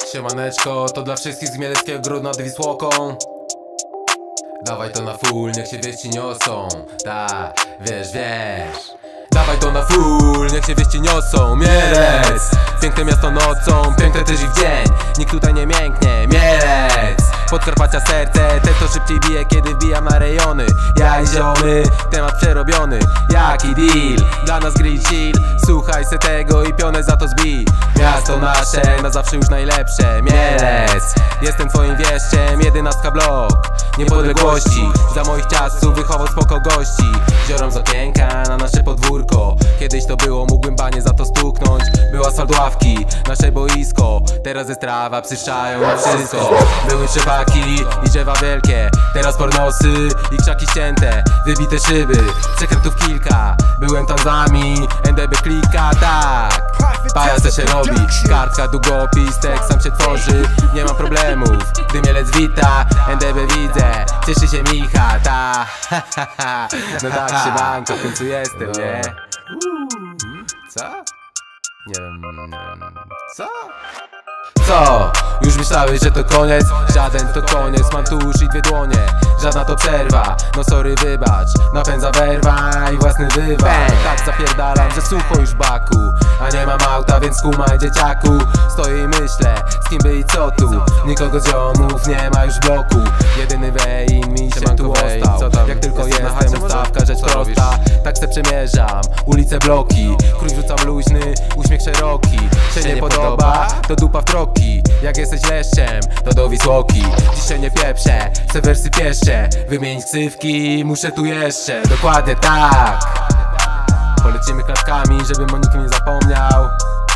Siemaneczko, to dla wszystkich z Mieleckiego Grodu nad Wisłoką. Dawaj to na full, niech się wieści niosą. Ta, wiesz. Dawaj to na full, niech się wieści niosą. Mielec, piękne miasto nocą, piękne też i w dzień. Nikt tutaj nie mięknie, Mielec. Podkarpacia serce, też to szybciej bije, kiedy wbijam na rejony. Ja i ziomy, temat przerobiony. Jaki deal, dla nas grill chill. Słuchaj se tego i pionę za to zbij. Miasto nasze, na zawsze już najlepsze. Mielec, jestem twoim wieszczem, 11 blok niepodległości. Za moich czasów wychował spoko gości. Ziorą z okienka na nasze podwórko. Kiedyś to było, mógłbym banie za to stuknąć. Był asfalt, ławki, nasze boisko. Teraz jest trawa, psyszczają na wszystko. Były szybaki i drzewa wielkie. Teraz pornosy i krzaki ścięte. Wybite szyby, sekretów kilka. Byłem tam z nami, NDB klika, tak. Pajace się robi, kartka, długopis, tekst sam się tworzy. Nie ma problemów, gdy Mielec wita. NDB widzę, cieszy się Micha, ta. No tak się banko, w końcu jestem, nie? Co? Nie wiem. Co? Co? Już myślałeś, że to koniec? Żaden to koniec, mam tu już i 2 dłonie. Żadna to przerwa, no sorry wybacz. Napędza werwa i własny wywar. Tak zapierdalam, że sucho już w baku. A nie mam auta, więc kumaj dzieciaku. Stoję i myślę, z kim by i co tu. Nikogo z ziomów nie ma już w bloku. Jedyny Wejn mi się tu ostał. Jak tylko jestem, ustawka, rzecz prosta. Tak se przemierzam, ulice, bloki. Krój rzucam luźny, uśmiech szeroki. Się nie podoba, to dupa w troki. Jak jesteś leszczem, to do Wisłoki. Dzisiaj nie pieprzę, chcę wersy pieszcze. Wymienić ksywki, muszę tu jeszcze. Dokładnie tak. Polecimy klatkami, żebym o nikim nie zapomniał.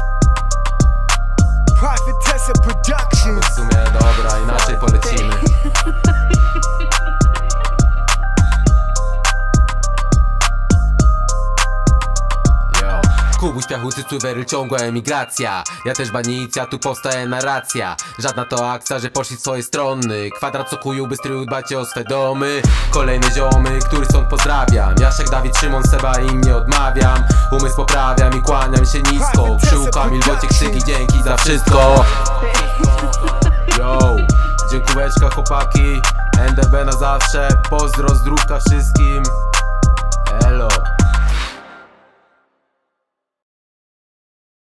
Prophetessa Productions. W sumie dobra, inaczej polecimy. Kubuś, piachu, cycu, weryl, ciągła emigracja. Ja też banicja, tu powstaje narracja. Żadna to akcja, że poszli w swoje strony. Kwadrat sokuju, by stryju dbacie o swe domy. Kolejne ziomy, który stąd pozdrawiam. Jaszek, Dawid, Szymon, Seba, im nie odmawiam. Umysł poprawiam i kłaniam się nisko. Przyłka, Milwocie, krzyki, dzięki za wszystko. Yo, dziękułeczka chłopaki. NDB na zawsze, pozdro, zdrówka wszystkim.